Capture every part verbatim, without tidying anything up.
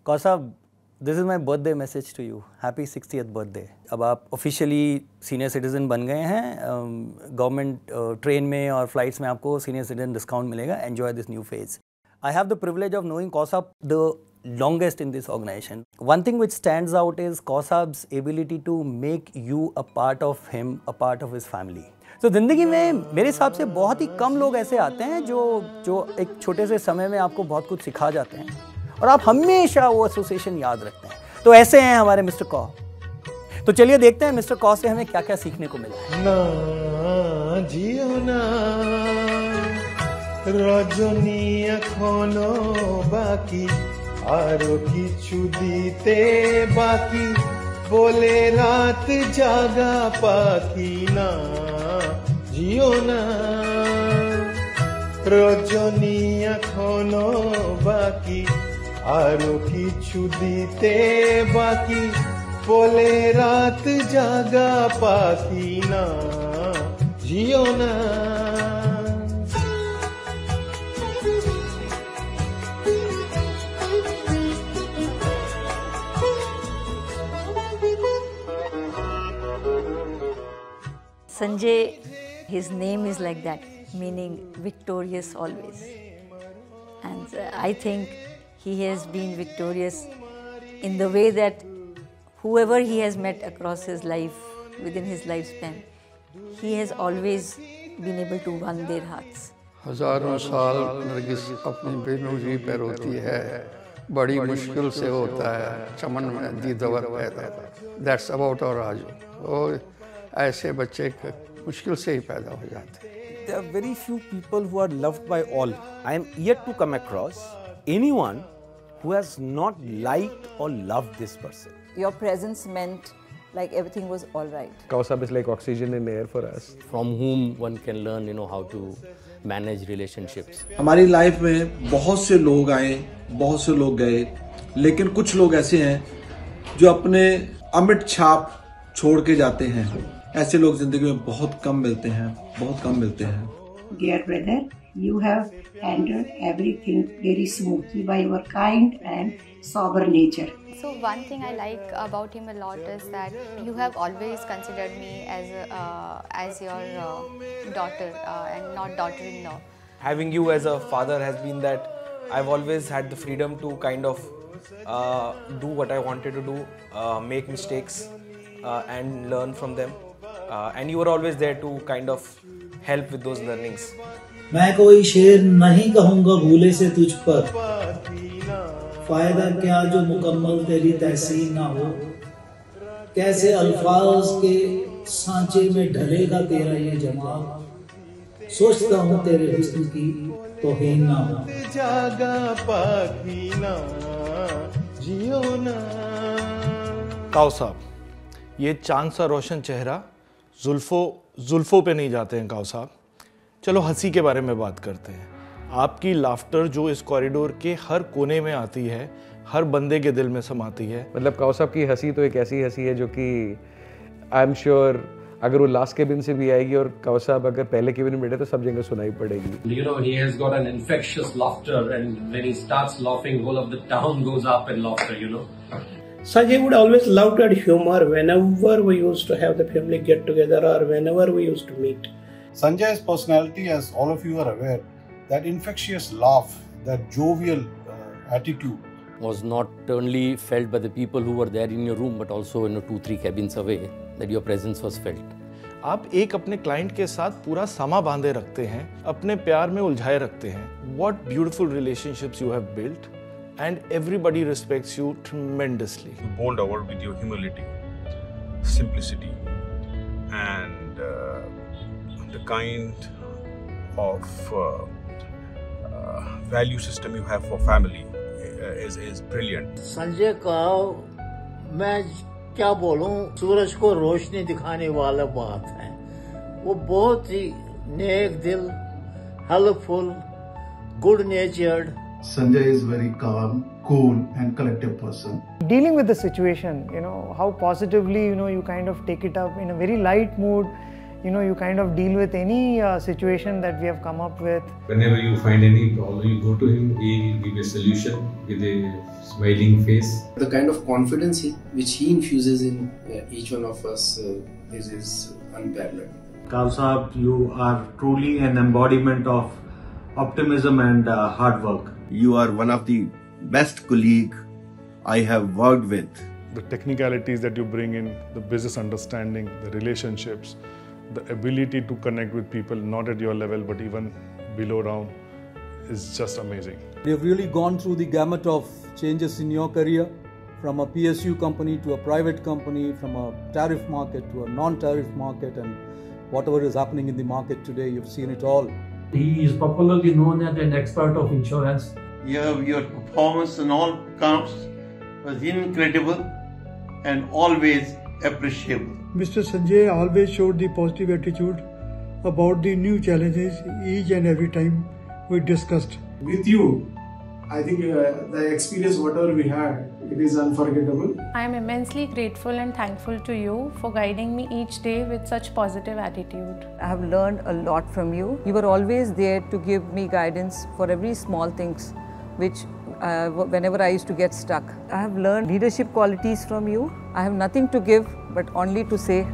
कौसाब, this is my birthday message to you, happy sixtieth birthday. अब आप officially senior citizen बन गए हैं, गवर्नमेंट ट्रेन में और फ्लाइट्स में आपको सीनियर सिटीजन डिस्काउंट मिलेगा। Enjoy this new phase. I have the privilege of knowing Kausab the longest in this organization. One thing which stands out is Kausab's ability to make you a part of him, a part of his family. तो so, ज़िंदगी में मेरे हिसाब से बहुत ही कम लोग ऐसे आते हैं जो जो एक छोटे से समय में आपको बहुत कुछ सिखा जाते हैं और आप हमेशा वो एसोसिएशन याद रखते हैं। तो ऐसे हैं हमारे मिस्टर कौ। तो चलिए देखते हैं मिस्टर कौ से हमें क्या क्या सीखने को मिला है। ना जियो ना रजनी एखोनो बाकी आरो किछु दीते बाकी बोले रात जागा पाखी ना जियो ना रजनी एखोनो बाकी आरो किछु दीते बाकी बोले रात जागा पाखी ना जियो ना। Sanjay, his name is like that, meaning victorious always. And uh, I think he has been victorious in the way that whoever he has met across his life, within his lifespan, he has always been able to win their hearts. हजारों साल नरगिस अपनी बेनूजी पे रोती है, बड़ी मुश्किल से होता है चमन में दीदवर पैदा। That's about our Raju. और ऐसे बच्चे मुश्किल से ही पैदा हो जाते हैं। There are very few people who are loved by all. I am yet to come across anyone who has not liked or loved this person. Your presence meant like everything was all right. Kausab is like oxygen in air for us. From whom one can learn, you know, how to manage relationships. हमारी life में बहुत से लोग आए, बहुत से लोग गए, लेकिन कुछ लोग ऐसे हैं जो अपने अमिट छाप छोड़ के जाते हैं। ऐसे लोग जिंदगी में बहुत कम मिलते हैं, बहुत कम मिलते हैं। Dear brother, you have handled everything very smoothly by your kind and sober nature. So one thing I like about him a lot is that you have always considered me as a, uh, as your uh, daughter uh, and not daughter-in-law. Having you as a father has been that I've always had the freedom to kind of uh, do what I wanted to do, uh, make mistakes uh, and learn from them. Uh, and you were always there to kind of help with those learnings. मैं कोई शेर नहीं कहूँगा भूले से तुझ पर, फायदा क्या जो मुकम्मल तेरी तहसीन ना हो, कैसे अल्फाज के सांचे में ढलेगा तेरा ये जमाल, सोचता हूँ तेरे हुस्न की तौहीन ना हो। कौसाब, ये चांद सा रोशन चेहरा जुल्फों जुल्फों पे नहीं जाते हैं कौसाब। चलो हंसी के बारे में बात करते हैं। आपकी लाफ्टर जो इस कॉरिडोर के हर कोने में आती है, हर बंदे के दिल में समाती है। मतलब कौसाब की हंसी तो एक ऐसी हंसी है जो कि आई एम श्योर अगर वो लास्ट केबिन से भी आएगी और कौसाब अगर पहले केबिन में बैठे तो सब जगह सुनाई पड़ेगी। You know, he has got an infectious laughter, and when he starts laughing, whole of the town goes up in laughter, you know. Sanjay would always love to add humor whenever we used to have the family get together or whenever we used to meet. Sanjay's personality, as all of you are aware, that infectious laugh, that jovial uh, attitude, was not only felt by the people who were there in your room, but also you know two three cabins away, that your presence was felt. आप एक अपने client के साथ पूरा समा बांधे रखते हैं, अपने प्यार में उलझाए रखते हैं। What beautiful relationships you have built, and everybody respects you tremendously. You bowled over with your humility, simplicity, and uh, the kind of uh, uh, value system you have for family uh, is is brilliant. Sanjay का मैं क्या बोलूं, सूरज को रोशनी दिखाने वाला बात है। वो बहुत ही नेक दिल, helpful, good natured. Sanjay is very calm, cool and collective person. Dealing with the situation, you know, how positively, you know, you kind of take it up in a very light mood. you know, you kind of deal with any uh, situation that we have come up with. Whenever you find any problem, you go to him, he will give a solution with a smiling face. The kind of confidence he, which he infuses in uh, each one of us uh, is, is unparalleled. Kausab, you are truly an embodiment of optimism and uh, hard work. You are one of the best colleagues I have worked with. The technicalities that you bring in, the business understanding, the relationships, the ability to connect with people not at your level but even below down is just amazing. You've really gone through the gamut of changes in your career, from a P S U company to a private company, from a tariff market to a non-tariff market, and whatever is happening in the market today, you've seen it all. He is popularly known as an expert of insurance. Your, your performance on all counts was incredible and always appreciable. Mister Sanjay always showed the positive attitude about the new challenges each and every time we discussed. With you, I think uh, the experience whatever we had, it is unforgettable. I am immensely grateful and thankful to you for guiding me each day with such positive attitude. I have learned a lot from you. You were always there to give me guidance for every small things, which uh, whenever I used to get stuck. I have learned leadership qualities from you. I have nothing to give but only to say.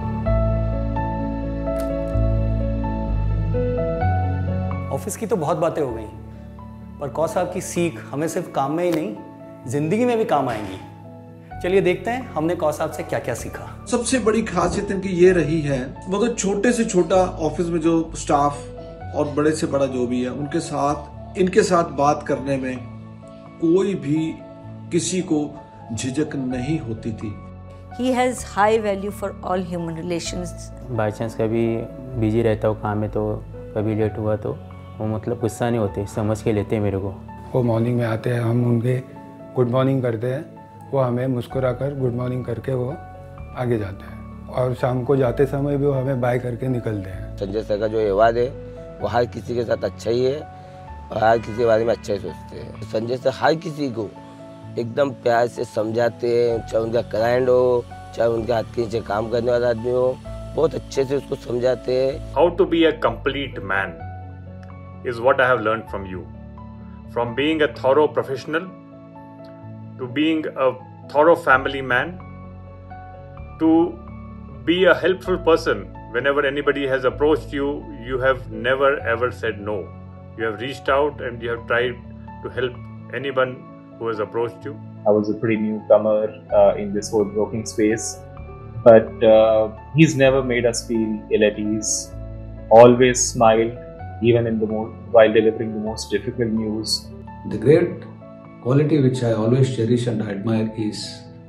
Office की तो बहुत बातें हो गई, पर कौ साहब की सीख हमें सिर्फ काम में ही नहीं, जिंदगी में भी काम आएंगी। चलिए देखते हैं हमने कौ साहब से क्या क्या सीखा। सबसे बड़ी खासियत इनकी ये रही है, वो तो छोटे से छोटा ऑफिस में जो स्टाफ और बड़े से बड़ा जो भी है, उनके साथ इनके साथ बात करने में कोई भी किसी को झिझक नहीं होती थी। He has high value for all human relations. By chance कभी बिजी रहता हूँ काम में, तो कभी लेट हुआ तो वो मतलब गुस्सा नहीं होते, समझ के लेते हैं मेरे को। वो मॉर्निंग में आते हैं, हम उनके गुड मॉर्निंग करते हैं, वो हमें मुस्कुरा कर गुड मॉर्निंग करके वो आगे जाते हैं, और शाम को जाते समय भी वो हमें बाय करके निकलते हैं। संजय सर का जो व्यवहार है वो हर किसी के साथ अच्छा ही है और हर किसी के बारे में अच्छा ही सोचते हैं। संजय सर हर किसी को एकदम प्यार से समझाते हैं, चाहे उनका क्लाइंट हो, चाहे उनके हाथ के नीचे काम करने वाला आदमी हो, बहुत अच्छे से उसको समझाते हैं। How to be a complete man is what I have learned from you. From being a thorough professional to being a thorough family man to be a helpful person. Whenever anybody has approached you, you have never ever said no. You have reached out and you have tried to help anyone who has approached you. I was a pretty newcomer uh, in this whole broking space, but uh, he's never made us feel ill at ease. Always smiled, even in the mo- while delivering the most difficult news. The great quality which I always cherish and admire is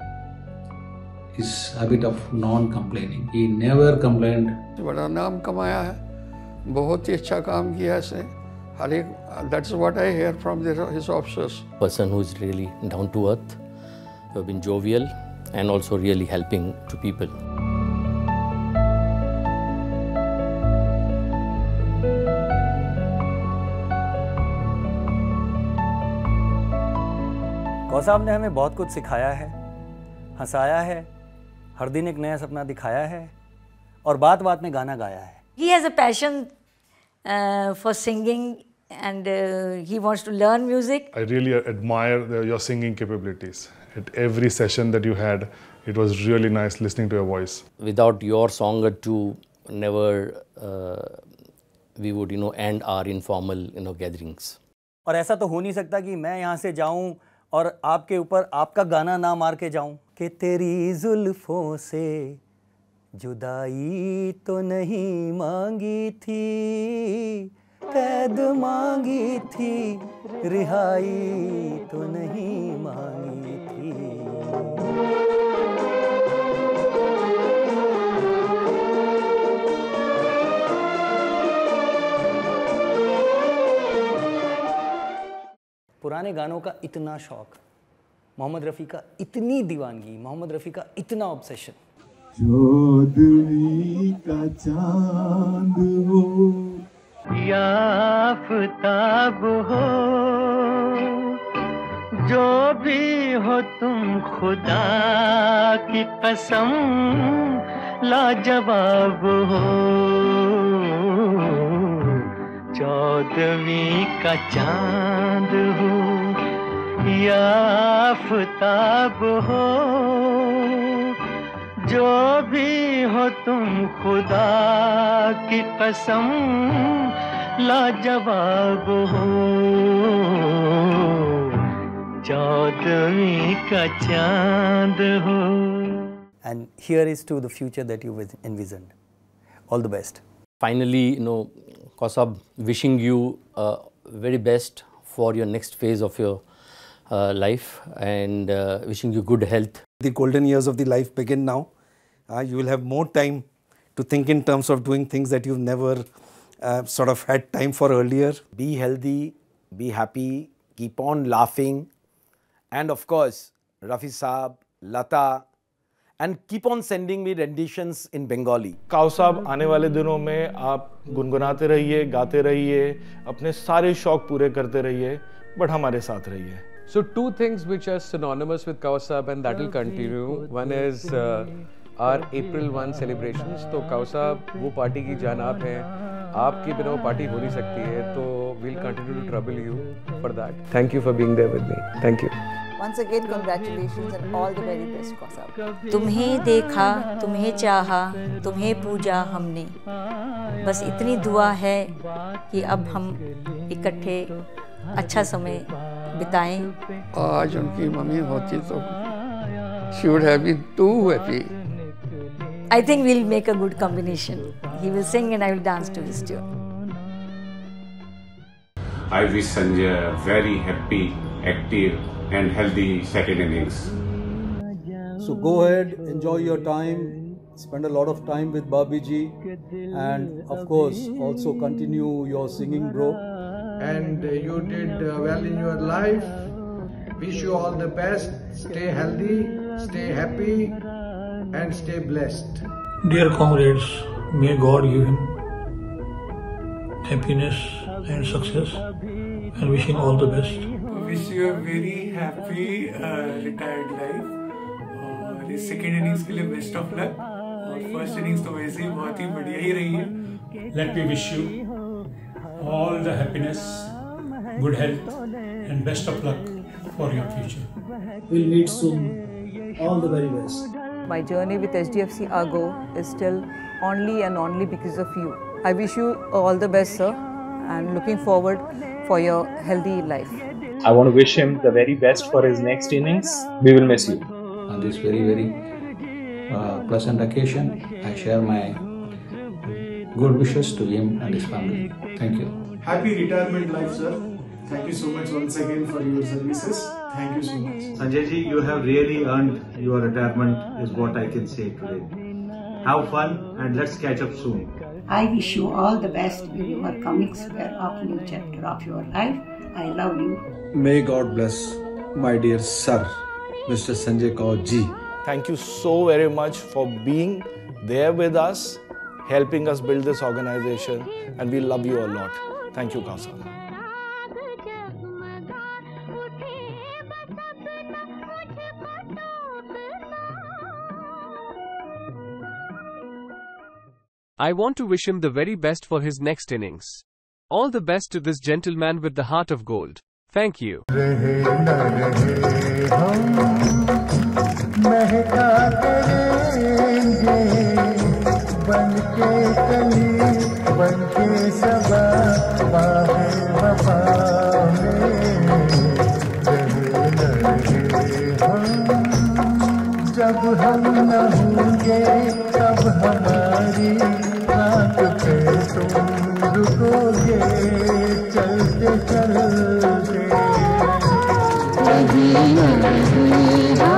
his habit of non-complaining. He never complained. बड़ा नाम कमाया है, बहुत ही अच्छा काम किया है इसने। हर एक, that's what I hear from the, his officers. Person who is really down to earth, who have been jovial and also really helping to people. कौ साहब ने हमें बहुत कुछ सिखाया है, हंसाया है, हर दिन एक नया सपना दिखाया है और बात बात में गाना गाया है। He has a passion uh, for singing and uh, he wants to learn music. I really admire the, your singing capabilities. At every session that you had, it was really nice listening to your voice. Without your song or two, never uh, we would, you know, end our informal, you know, gatherings. और ऐसा तो हो नहीं सकता कि मैं यहाँ से जाऊँ और आपके ऊपर आपका गाना ना मार के जाऊँ कि तेरी जुल्फों से जुदाई तो नहीं मांगी थी, कैद मांगी थी, रिहाई तो नहीं मांगी थी। पुराने गानों का इतना शौक, मोहम्मद रफ़ी का इतनी दीवानगी, मोहम्मद रफ़ी का इतना ऑब्सेशन। चौदवी का चांद हो या आफताब हो, जो भी हो तुम खुदा की कसम लाजवाब हो, चौदहवीं का चांद हो या आफताब हो, जो भी हो तुम खुदा की कसम लाजवाब हो, चौदहवीं का चांद हो. And here is to the future that you envisioned. All the best. Finally, you know, Kausab, wishing you uh, very best for your next phase of your uh, life, and uh, wishing you good health. The golden years of the life begin now. Uh, you will have more time to think in terms of doing things that you've never uh, sort of had time for earlier. Be healthy, be happy, keep on laughing, and of course, Rafi Saab, Lata, and keep on sending me renditions in Bengali. काउसाब, आने वाले दिनों में आप गुनगुनाते रहिए, गाते रहिए, अपने सारे शौक पूरे करते रहिए, बट हमारे साथ रहिए. So two things which are synonymous with Kausab and that will continue. One is uh, our April first celebrations. तो Kausab वो पार्टी की जान आप हैं, आपके बिना वो पार्टी हो नहीं सकती है, तो we'll continue to trouble you for that. Thank you for being there with me. Thank you. Once again, congratulations and all the very best, Kausab. तुम्हें देखा, तुम्हें चाहा, तुम्हें पूजा हमने, बस इतनी दुआ है कि अब हम इकट्ठे अच्छा समय बिताएं. आज उनकी मम्मी होती तो she would have been too happy. I think we'll make a good combination. He will sing and I will dance to his tune. I wish Sanjay a very happy, active and healthy second innings. So go ahead, enjoy your time, spend a lot of time with Babi ji, and of course also continue your singing, bro. And uh, you did uh, well in your life. Wish you all the best. Stay healthy, stay happy, and stay blessed. Dear comrades, may God give him happiness and success, and wishing all the best. Wish you a very happy uh, retired life. और इस second innings के लिए best of luck. और first innings तो वैसे ही बहुत ही बढ़िया ही रही है. Let me wish you all the happiness, good health, and best of luck for your future. We'll meet soon. All the very best. My journey with H D F C Argo is still only and only because of you. I wish you all the best, sir, and looking forward for your healthy life. I want to wish him the very best for his next innings. We will miss you. On this very, very uh, pleasant occasion, I share my good wishes to him and his family. Thank you. Happy retirement life, sir. Thank you so much once again for your services. Thank you so much. Sanjay ji, you have really earned your retirement is what I can say today. Have fun and let's catch up soon. I wish you all the best in your coming square of new chapter of your life. I love you. May God bless my dear sir, Mister Sanjay Kaur ji. Thank you so very much for being there with us, helping us build this organization, and we love you a lot. Thank you, Kausab. I want to wish him the very best for his next innings. All the best to this gentleman with the heart of gold. Thank you. जब हम न होंगे तब हमारी रात पे तुम रुकोगे चलते चलते कभी न